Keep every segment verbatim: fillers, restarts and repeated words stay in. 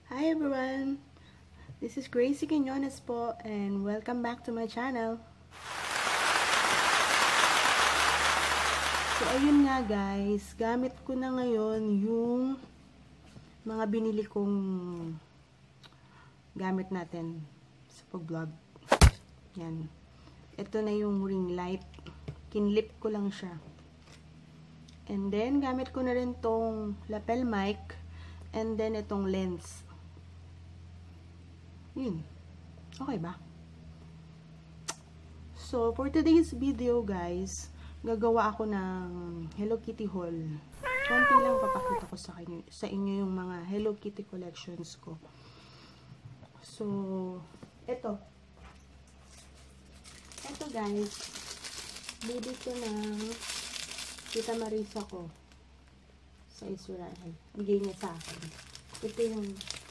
Hi everyone! This is Gracie Quinones po and welcome back to my channel. So ayun nga guys, gamit ko na ngayon yung mga binili kong gamit natin sa pag-vlog. Yan. Ito na yung ring light. Kinlip ko lang siya. And then, gamit ko na rin tong lapel mic. And then, itong lens. Yun. Okay ba? So, for today's video, guys, gagawa ako ng Hello Kitty haul. Konti lang papakita ko sa inyo, sa inyo yung mga Hello Kitty collections ko. So, eto. Eto, guys. Bili ko ng Tita Marisa ko sa Israel. Bigay niya sa akin. Ito yung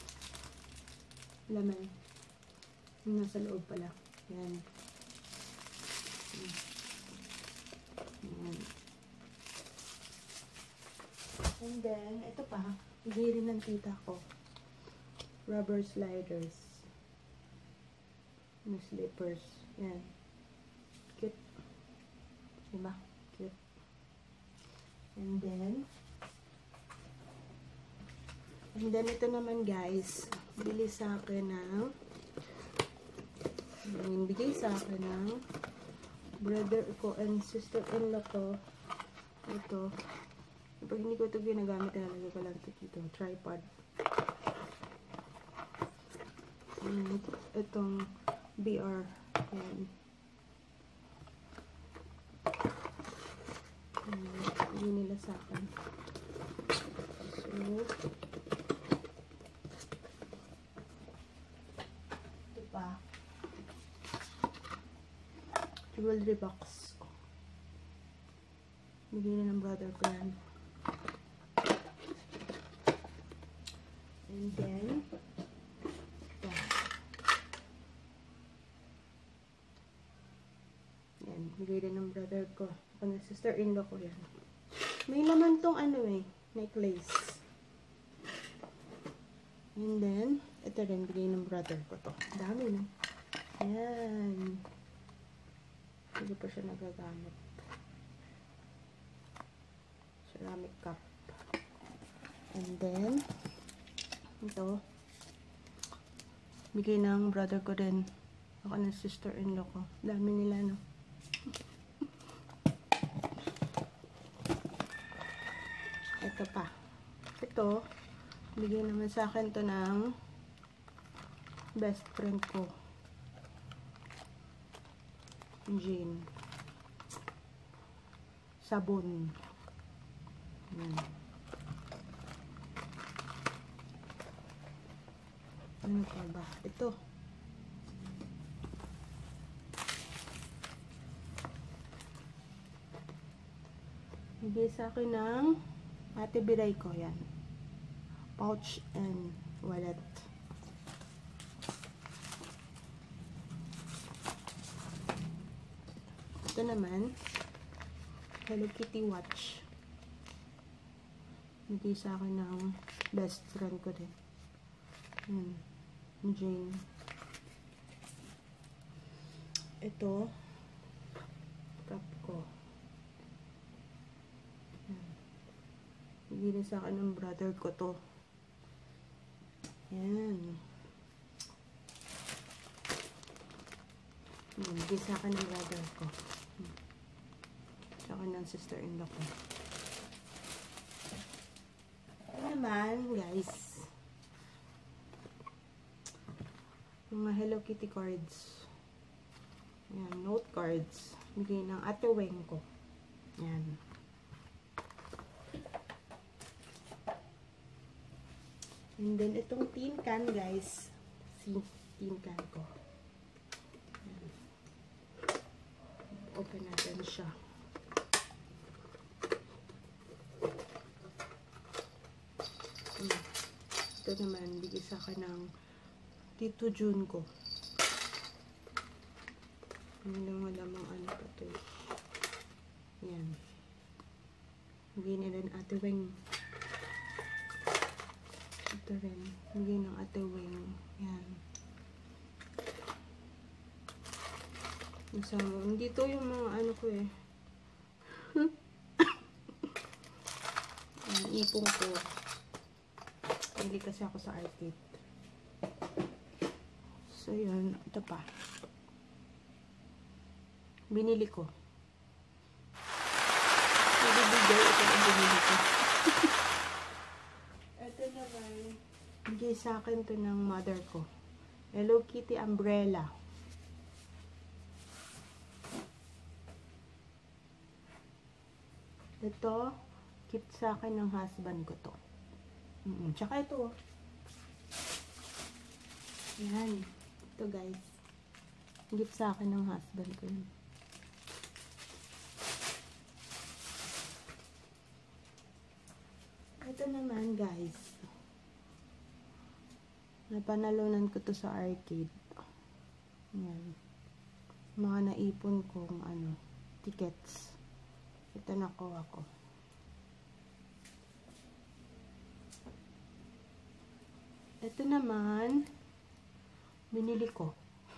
laman. Yung nasa loob pala. Yan. Yan. And then, ito pa. Bigay rin ng tita ko. Rubber sliders. Yung slippers. Yan. Cute. Diba? Cute. And then, and then ito naman guys, bili sa akin ng, bigay sa akin ng brother ko and sister-in-law ko. Ito. Pag hindi ko ito ginagamit, nalagay ko lang ito dito. Tripod. And itong B R. Yan. Hindi nila sa akin. So, ito pa. Jewelry box. Bigyan na ng brother ko yan. And then, ito. Yan. Bigay din ng brother ko. Pag sister-in-law ko yan. May laman tong ano eh, necklace. And then, ito rin, bigay ng brother ko to. Dami na. Ayan. Hindi pa siya nagagamit. Ceramic cup. And then, ito. Bigay ng brother ko din. Ako ng sister-in-law ko. Dami nila, no? Ito pa. Ito, bigay naman sa akin to ng best friend ko. Jane. Sabon. Yan. Ano pa ba? Ito. Bigay sa akin ng Ate Biray ko, yan. Pouch and wallet. Ito naman, Hello Kitty watch. Bigay sa akin ng best friend ko din. Yan. Jane. Ito, cup ko. Bigyan sa akin ng brother ko to. Yan. Bigyan sa akin ng brother ko. Sa akin ng sister-in-law ko. Ito naman, guys. Mga Hello Kitty cards. Yan, note cards. Bigay ng Ate Weng ko. Yan. And then, itong tin can, guys. Si tin can ko. Ayan. Open natin siya. Ayan. Ito naman, bigay sa akin ng Tito June ko. Hindi lang malamang ano pa ito. Ayan. Bigay nila ng Ate Weng. Ito rin. Bigay ng Ate Wing. Yan. So, hindi to yung mga ano ko eh. Ang ipong ko. Hindi kasi ako sa arcade. So, yun. Ito pa. Binili ko. Ibibigay. Ito ang binili ko. Ito naman. Bigay sa akin to ng mother ko. Hello Kitty umbrella. Ito, gift sa akin ng husband ko to. Mm -mm. Tsaka ito. Yan. Ito guys. Gift sa akin ng husband ko yun. Ito naman guys. Napanalunan ko to sa arcade. Yan. Mga naipon kong ano, tickets. Ito nakuha ko. Ito naman, binili ko.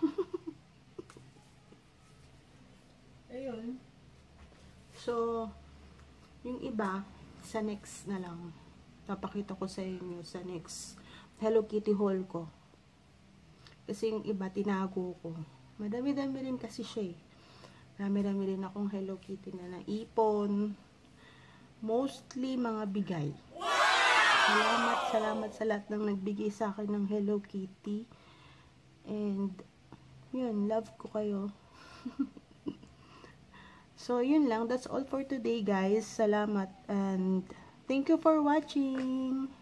Ayun. So, yung iba, sa next na lang. Papakita ko sa inyo sa next Hello Kitty haul ko. Kasi yung iba, tinago ko. Madami-dami rin kasi siya eh. Marami-dami rin akong Hello Kitty na naipon. Mostly mga bigay. Salamat, salamat sa lahat ng nagbigay sa akin ng Hello Kitty. And, yun, love ko kayo. So, yun lang. That's all for today, guys. Salamat and thank you for watching.